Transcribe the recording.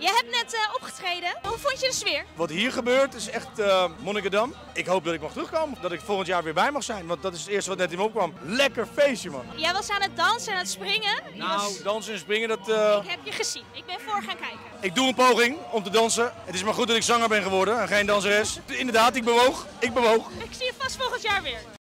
Je hebt net opgetreden. Hoe vond je de sfeer? Wat hier gebeurt is echt Monnikendam. Ik hoop dat ik mag terugkomen. Dat ik volgend jaar weer bij mag zijn. Want dat is het eerste wat net in me opkwam. Lekker feestje, man. Jij was aan het dansen en aan het springen. Nou, dansen en springen, dat... Ik heb je gezien. Ik ben voor gaan kijken. Ik doe een poging om te dansen. Het is maar goed dat ik zanger ben geworden en geen danseres. Inderdaad, ik bewoog. Ik zie je vast volgend jaar weer.